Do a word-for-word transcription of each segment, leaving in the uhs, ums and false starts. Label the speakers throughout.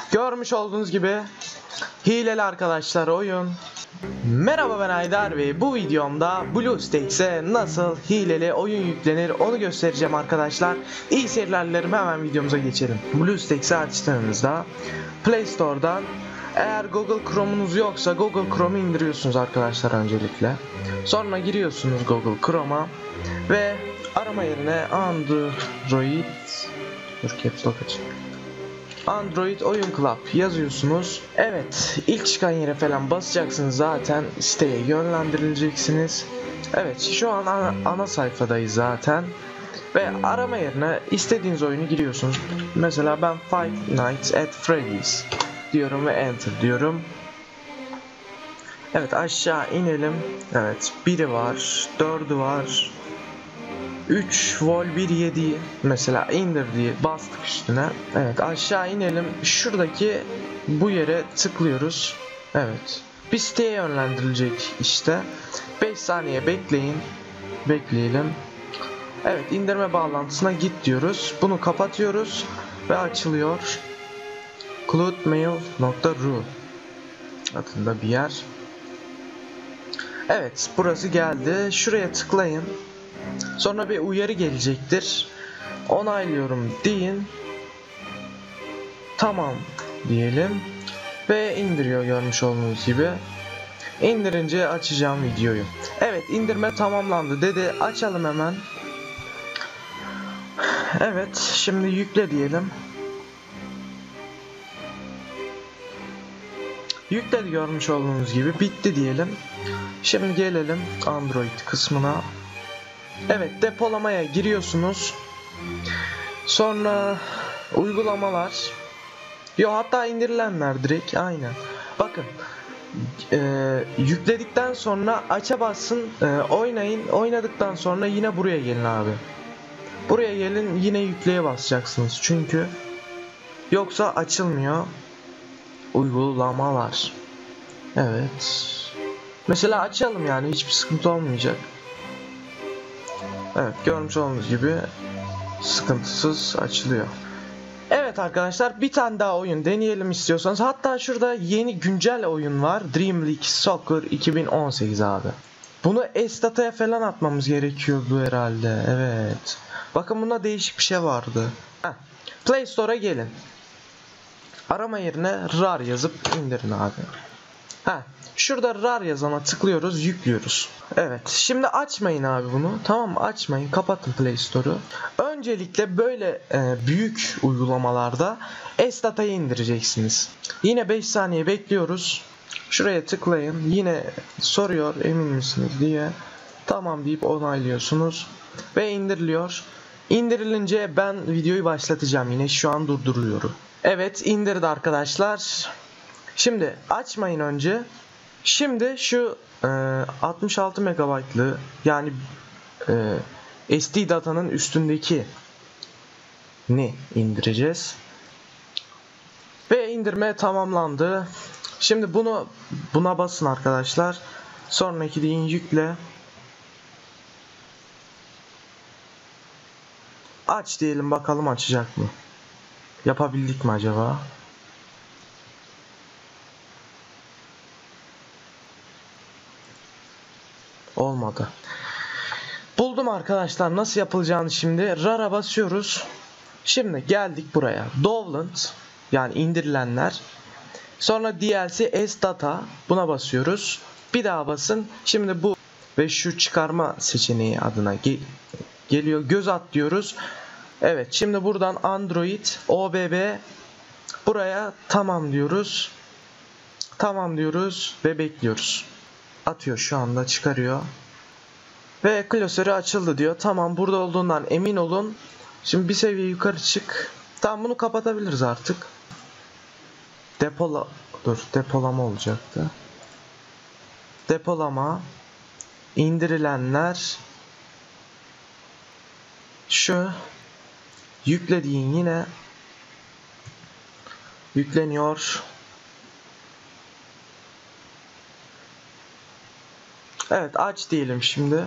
Speaker 1: Görmüş olduğunuz gibi hileli arkadaşlar oyun. Merhaba, ben Haydar ve bu videomda BlueStacks'e nasıl hileli oyun yüklenir onu göstereceğim arkadaşlar. İyi seyirler dilerim, hemen videomuza geçelim. BlueStacks'i açtığınızda Play Store'dan, eğer Google Chrome'unuz yoksa Google Chrome'u indiriyorsunuz arkadaşlar öncelikle. Sonra giriyorsunuz Google Chrome'a ve arama yerine Android Dur caps lock açayım. Android Oyun Club yazıyorsunuz. Evet, ilk çıkan yere falan basacaksınız, zaten siteye yönlendirileceksiniz. Evet, şu an ana, ana sayfadayız zaten. Ve arama yerine istediğiniz oyunu giriyorsunuz. Mesela ben Five Nights at Freddy's diyorum ve enter diyorum. Evet, aşağı inelim. Evet, biri var, dördü var, üç vol bir yedi mesela indir diye bastık üstüne. Evet, aşağı inelim, şuradaki bu yere tıklıyoruz. Evet, bir siteye yönlendirilecek işte. beş saniye bekleyin bekleyelim. Evet, indirme bağlantısına git diyoruz, bunu kapatıyoruz ve açılıyor. cloudmail nokta ru adında bir yer. Evet, burası geldi, şuraya tıklayın. Sonra bir uyarı gelecektir. Onaylıyorum deyin. Tamam diyelim. Ve indiriyor görmüş olduğunuz gibi. İndirince açacağım videoyu. Evet, indirme tamamlandı dedi. Açalım hemen. Evet, şimdi yükle diyelim. Yükledi görmüş olduğunuz gibi. Bitti diyelim. Şimdi gelelim Android kısmına. Evet, depolamaya giriyorsunuz. Sonra uygulamalar. Yo, hatta indirilenler direkt aynen. Bakın, e, yükledikten sonra aça basın, e, oynayın. Oynadıktan sonra yine buraya gelin abi. Buraya gelin, yine yükleye basacaksınız çünkü yoksa açılmıyor uygulamalar. Evet. Mesela açalım, yani hiçbir sıkıntı olmayacak. Evet, görmüş olduğunuz gibi sıkıntısız açılıyor. Evet arkadaşlar, bir tane daha oyun deneyelim istiyorsanız. Hatta şurada yeni güncel oyun var, Dream League Soccer iki bin on sekiz abi. Bunu S-Data'ya falan atmamız gerekiyordu herhalde. Evet. Bakın, bunda değişik bir şey vardı. Heh. Play Store'a gelin. Arama yerine rar yazıp indirin abi. Heh. Şurada rar yazana tıklıyoruz, yüklüyoruz. Evet, şimdi açmayın abi bunu. Tamam mı? Açmayın, kapatın Play Store'u. Öncelikle böyle e, büyük uygulamalarda S-Data'yı indireceksiniz. Yine beş saniye bekliyoruz. Şuraya tıklayın. Yine soruyor emin misiniz diye. Tamam deyip onaylıyorsunuz. Ve indiriliyor. İndirilince ben videoyu başlatacağım, yine şu an durduruyorum. Evet, indirdi arkadaşlar. Şimdi açmayın önce. Şimdi şu e, altmış altı megabaytlı, yani e, S D datanın üstündeki ne indireceğiz. Ve indirme tamamlandı. Şimdi bunu buna basın arkadaşlar. Sonraki deyin yükle. Aç diyelim, bakalım açacak mı? Yapabildik mi acaba? Olmadı. Buldum arkadaşlar nasıl yapılacağını şimdi. Rar'a basıyoruz. Şimdi geldik buraya. Download, yani indirilenler. Sonra D L C S-Data, buna basıyoruz. Bir daha basın. Şimdi bu ve şu çıkarma seçeneği adına gel geliyor. Göz at diyoruz. Evet, şimdi buradan Android O B B, buraya tamam diyoruz. Tamam diyoruz ve bekliyoruz. Atıyor, şu anda çıkarıyor. Ve klasörü açıldı diyor. Tamam, burada olduğundan emin olun. Şimdi bir seviye yukarı çık. Tamam, bunu kapatabiliriz artık. Depola dur depolama olacaktı. Depolama, indirilenler, şu yüklediğin yine yükleniyor. Evet, aç diyelim şimdi.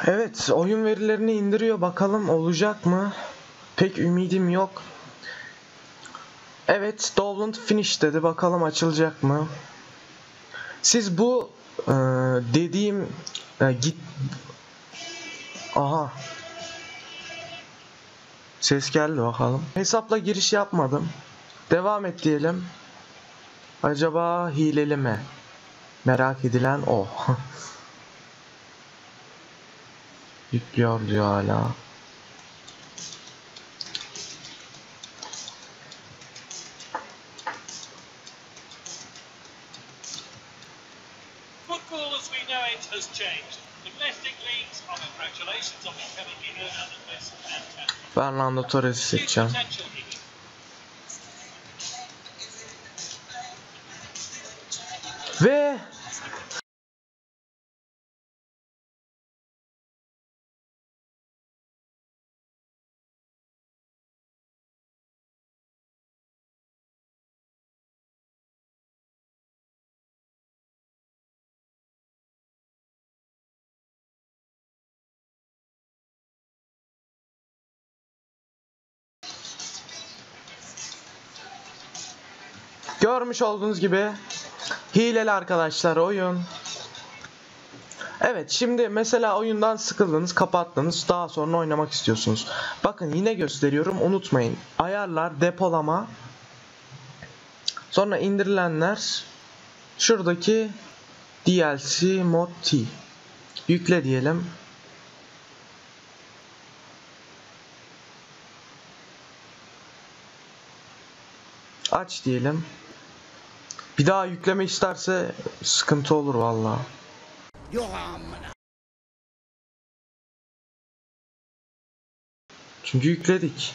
Speaker 1: Evet, oyun verilerini indiriyor, bakalım olacak mı? Pek ümidim yok. Evet, download finish dedi, bakalım açılacak mı? Siz bu e, dediğim e, git aha ses geldi, bakalım. Hesapla giriş yapmadım. Devam et diyelim. Acaba hileli mi? Merak edilen o. Yüklüyor diyor hala.
Speaker 2: Football as we know it has changed. Domestic leagues, our congratulations on becoming the owner of this fantastic.
Speaker 1: Fernando Torres'i seçeceğim. Ve görmüş olduğunuz gibi hileli arkadaşlar oyun. Evet, şimdi mesela oyundan sıkıldınız, kapattınız, daha sonra oynamak istiyorsunuz. Bakın yine gösteriyorum, unutmayın. Ayarlar, depolama, sonra indirilenler, şuradaki D L C mod T, yükle diyelim. Aç diyelim. Bir daha yükleme isterse sıkıntı olur vallahi. Çünkü yükledik.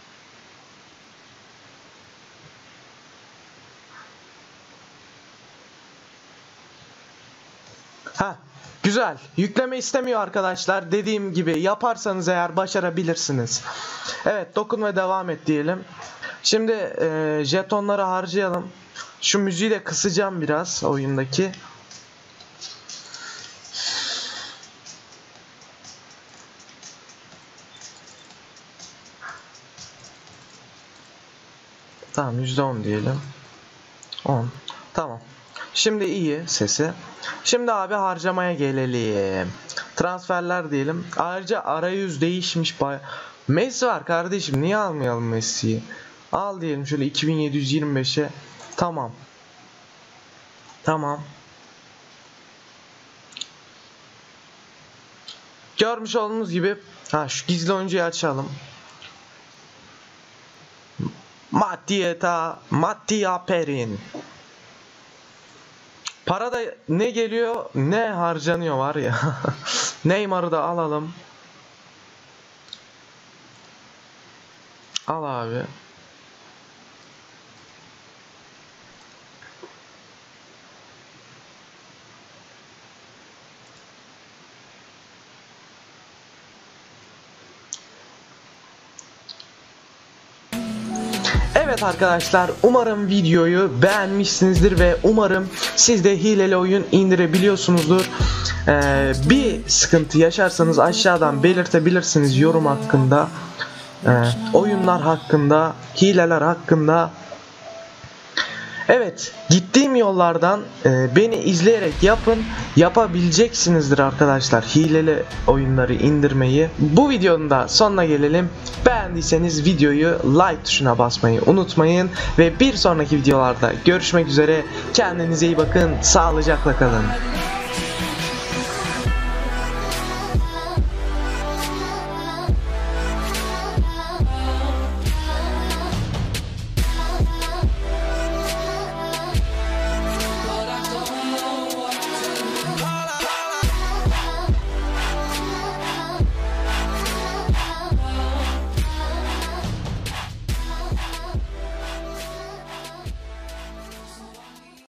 Speaker 1: Ha, güzel. Yükleme istemiyor arkadaşlar. Dediğim gibi yaparsanız eğer başarabilirsiniz. Evet, dokun ve devam et diyelim. Şimdi e, jetonları harcayalım. Şu müziği de kısacağım biraz oyundaki. Tamam, yüzde on diyelim. on. Tamam. Şimdi iyi sesi. Şimdi abi harcamaya gelelim. Transferler diyelim. Ayrıca arayüz değişmiş. Messi var kardeşim. Niye almayalım Messi'yi? Al diyelim şöyle iki bin yedi yüz yirmi beşe. Tamam. Tamam. Görmüş olduğunuz gibi. Ha, şu gizli oyuncuyu açalım. Mattia Mattia Perin. Para da ne geliyor ne harcanıyor var ya. Neymar'ı da alalım. Al abi. Evet arkadaşlar, umarım videoyu beğenmişsinizdir ve umarım siz de hileli oyun indirebiliyorsunuzdur. Ee, bir sıkıntı yaşarsanız aşağıdan belirtebilirsiniz yorum hakkında, ee, oyunlar hakkında, hileler hakkında. Evet, gittiğim yollardan e, beni izleyerek yapın, yapabileceksinizdir arkadaşlar hileli oyunları indirmeyi. Bu videonun da sonuna gelelim. Beğendiyseniz videoyu like tuşuna basmayı unutmayın ve bir sonraki videolarda görüşmek üzere. Kendinize iyi bakın, sağlıcakla kalın.